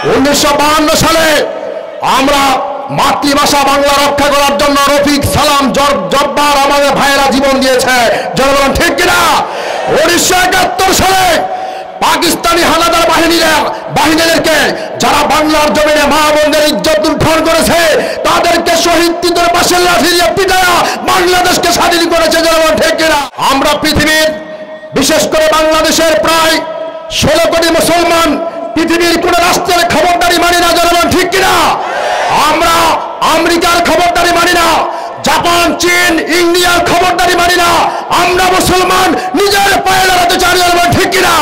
1952 সালে আমরা মাতৃভাষা বাংলা রক্ষা করার জন্য রফিক সালাম জব্বার আমাদের ভাইয়েরা জীবন দিয়েছে, জনগণ ঠিক কিনা? 1971 সালে পাকিস্তানি হানাদার বাহিনীদেরকে যারা বাংলার জমিনে মা বোনদের ইজ্জত লুণ্ঠন করেছে তাদেরকে শহীদ তিতুর পাশে লাঠি দিয়ে পিটায়া বাংলাদেশকে স্বাধীন করেছে, জনগণ ঠিক কিনা? আমরা পৃথিবীর বিশেষ করে বাংলাদেশের প্রায় 16 কোটি মুসলমান পৃথিবীর কোন রাষ্ট্রের খবরদারি মানি না, জনগণ ঠিক কিনা? আমরা আমেরিকার খবরদারি মানি না, জাপান, চীন, ইন্ডিয়ার খবরদারি মানি না। আমরা মুসলমান নিজের পায়ে দাঁড়াতে চাই, জনগণ ঠিক কিনা?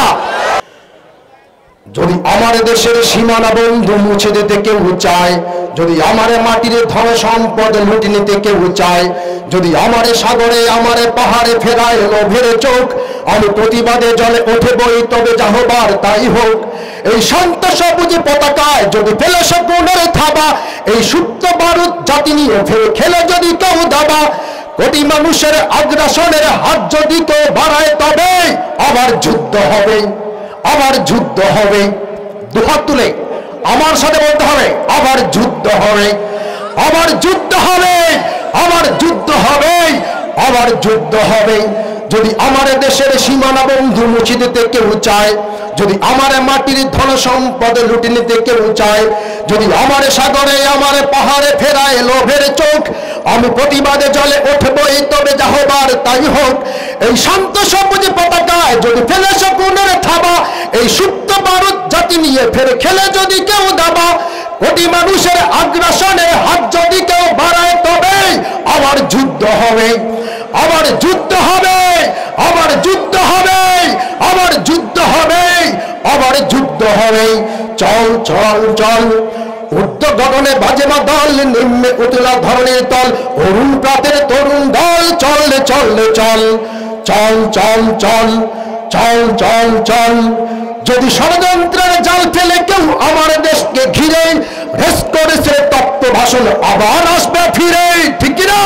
যদি আমার দেশের সীমানা বন্ধু মুছে দিতে কেউ চায়, যদি আমার মাটির ধন সম্পদ লুটে নিতে কেউ চায়, যদি আমার সাগরে আমার পাহাড়ে ফেরায় লোভের চোখ, আমি প্রতিবাদে জলে উঠে বই, তবে যা হবার তাই হোক। এই শান্ত সবুজ পতাকায় যদি ফেলে শকুনের থাবা, এই সুপ্ত বারুদ জাতি নিয়ে ফেলে খেলে যদি কেউ দাবা, কোটি মানুষের আগ্রাসনের হাত যদি কেউ বাড়ায়, তবে আবার যুদ্ধ হবে, আবার যুদ্ধ হবে। দুহাত তুলে আমার সাথে বলতে হবে, আবার যুদ্ধ হবে, আবার যুদ্ধ হবে, আবার যুদ্ধ হবে, আবার যুদ্ধ হবে। যদি আমার দেশের সীমানা বন্ধু মুছে দিতে কেউ চায়, যদি আমার মাটির ধন সম্পদ লুটে নিতে কেউ চায়, যদি আমার সাগরে আমার পাহাড়ে ফেরায় লোভের চোখ, আমি প্রতিবাদে জলে উঠবই, তবে যা হবার তাই হোক। এই শান্ত সবুজ পতাকায় যদি ফেলে শকুনের থাবা, এই সুপ্ত বারুদ জাতি নিয়ে ফেরে খেলে যদি কেউ দাবা, কোটি মানুষের আগ্রাসনের হাত যদি কেউ বাড়ায়, তবে আবার যুদ্ধ হবে, আবার যুদ্ধ হবে, আবার যুদ্ধ হবে, আবার যুদ্ধ হবে, আবার যুদ্ধ হবে। চল চল চল ঊর্ধ্ব গগনে বাজে মাদল, নিম্নে উতলা ধরনের তল, অরুণ প্রাতের তরুণ দল, চল চল চল চল চল চল চল চল চল। যদি ষড়যন্ত্রের জাল ফেলে কেউ আমার দেশকে ঘিরে, রেস করেছে তপ্ত ভাষণ আবার আসবে ফিরে, ঠিক কিনা?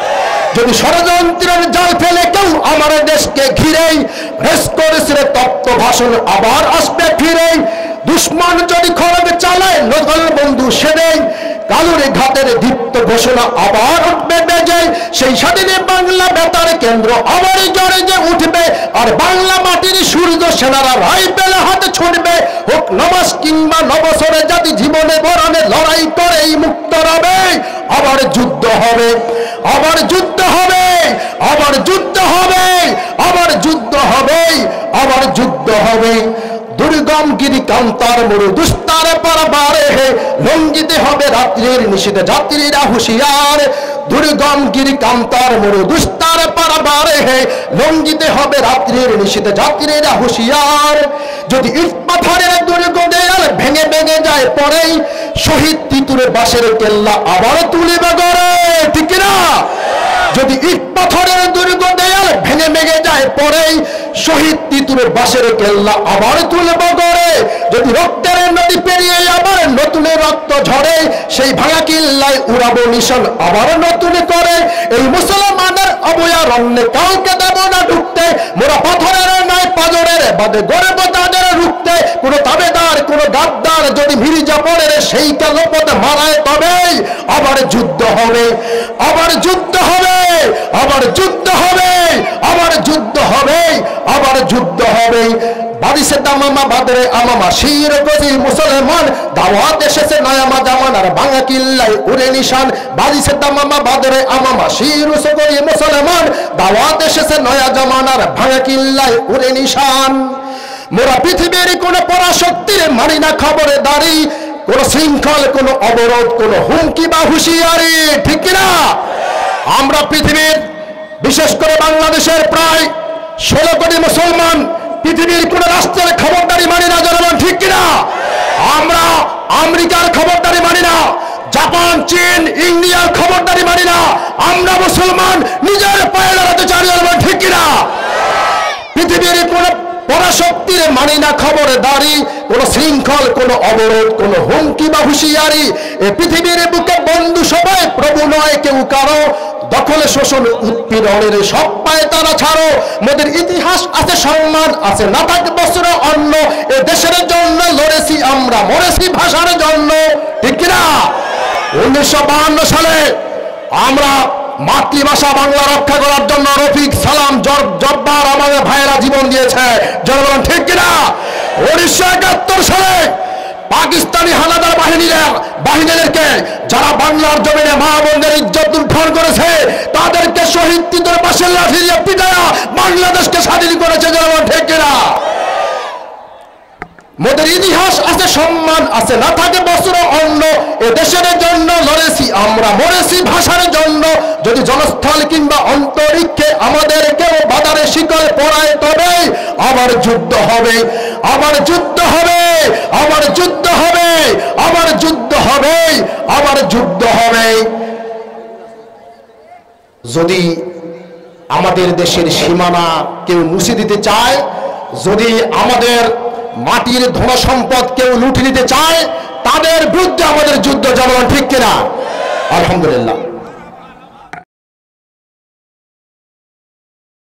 যদি ষড়যন্ত্রের জাল ফেলে কেউ আমার দেশকে ঘিরে, রেস করেছে তপ্ত ভাষণ আবার আসবে ফিরে। দুশ্মন যদি খড়গ চালায় নজল বন্ধু সেরে, কালুরে ঘাটের দীপ্ত ঘোষণা আবার উঠবে বেজে। সেই স্বাধীনে বাংলা বেতার কেন্দ্র আবার জড়ে যে উঠবে, আর বাংলা মাটির সূর্য সেনারা রাইফেল হাতে ছুটবে। হোক নমাস কিংবা নবসরে জাতি জীবনে বরণে লড়াই করেই মুক্ত রবে। আবার যুদ্ধ হবে, আবার যুদ্ধ হবে, আবার যুদ্ধ হবে, আবার যুদ্ধ হবে, আবার যুদ্ধ হবে। দুর্গম গিরি কান্তার মরু দুস্তার পারাবারে, লঙ্ঘিতে হবে রাত্রির নিষেধ যাত্রীরা হুঁশিয়ার। দুর্গম গিরি কান্তার মরু দুস্তার পারাবারে, লঙ্ঘিতে হবে রাত্রির নিষেধ যাত্রীরা হুঁশিয়ার। যদি ইট পাথরের দুর্গ দেয়াল ভেঙে ভেঙে যায় পরেই, শহীদ তিতুরে বাঁশের কেল্লা আবার তুলিবে গড়ে, ঠিক কিনা? যদি ইট পাথরের দুর্গ দেয়াল ভেঙে ভেঙে যায় পরেই, শহীদ তিতুরে বাঁশের কেল্লা আবার তুলব গড়ে। যদি রক্তের নদী পেরিয়ে আবার নতুন রক্ত ঝরে, সেই ভাঙা কিল্লায় উড়াবো নিশান আবার নতুন করে। এই মুসলমানের অভয়ারণ্যে কাউকে দেব না ঢুকতে, মোরা পাথরের নয় পাজরের বাদে গড়ব তাদের রুখতে। কোন তাবেদার কোন গাদ্দার যদি মির্জাপুরের সেই কালোপথ মারায়, তবে আবার যুদ্ধ হবে, আবার যুদ্ধ হবে, আবার যুদ্ধ হবে, আবার যুদ্ধ হবে, আবার যুদ্ধ হবে। বাড়িছে দামামা বাদরে আমামা শির গজি মুসলমান, দাওয়াত এসেছে নয়ামা জামানার ভাঙা কিল্লায় উড়ে নিশান। বাড়িছে দামামা বাদরে আমামা শির গজি মুসলমান, দাওয়াত এসেছে নয়া জামানার ভাঙা কিল্লায় উড়ে নিশান। মোরা পৃথিবীর কোন পরাশক্তির মানি না খবরে দাঁড়ি, কোন শৃঙ্খল, কোন অবরোধ, কোন হুমকি বা হুঁশিয়ারি, ঠিক কিনা? আমরা পৃথিবীর বিশেষ করে বাংলাদেশের প্রায় 16 কোটি মুসলমান পৃথিবীর কোন রাষ্ট্রের খবরদারি মানি না, জনগণ ঠিক কিনা? আমরা আমেরিকার খবরদারি মানি না, জাপান, চীন, ইন্ডিয়ার খবরদারি মানি না। আমরা মুসলমান নিজের পায়ে দাঁড়াতে চাই, জনগণ ঠিক কিনা? পৃথিবীর কোন পরাশক্তির মানি না খবরে দাঁড়ি, কোন শৃঙ্খল, কোন অবরোধ, কোন হুমকি বা হুঁশিয়ারি। এ পৃথিবীর বুকে বন্ধু সবাই, প্রভু নয় কেউ কারো। দখল শোষণ উৎপীড়নের সব পায় তারা ছাড়ো। মোদের ইতিহাস আছে, সম্মান আছে, না থাকে বছর অন্য। এ দেশের জন্য লড়েছি আমরা, মরেছি ভাষার জন্য, ঠিক কিনা? 1952 সালে আমরা মাতৃভাষা বাংলা রক্ষা করার জন্য রফিক, সালাম, জব্বার আমাদের ভাইয়েরা জীবন দিয়েছে, জনগণ, ঠিক কিনা? 1971 সালে পাকিস্তানি হানাদার বাহিনীদেরকে যারা বাংলার জমিনে মা বোনদের ইজ্জত লুণ্ঠন করেছে, তাদেরকে শহীদ তিতর পাশে লাঠি দিয়ে পিটায়া বাংলাদেশকে স্বাধীন করেছে, জনগণ, ঠিক কিনা? মোদের ইতিহাস আছে, সম্মান আছে, না থাকে বছর অন্য। এ দেশের জন্য লড়েছি আমরা, মরেছি ভাষার জন্য। যদি জনস্থল কিংবা অন্তরিক্ষে আমাদের কেউ বাধারে শিকল পড়ায়, তবে আবার যুদ্ধ হবে, আবার যুদ্ধ হবে, আবার যুদ্ধ হবে, আবার যুদ্ধ হবে, আবার যুদ্ধ হবে। যদি আমাদের দেশের সীমানা কেউ মুছে দিতে চায়, যদি আমাদের মাটির ধন সম্পদ কেউ লুটে নিতে চায়, তাদের বিরুদ্ধে আমাদের যুদ্ধ, জনগণ, ঠিক কিনা? আলহামদুলিল্লাহ।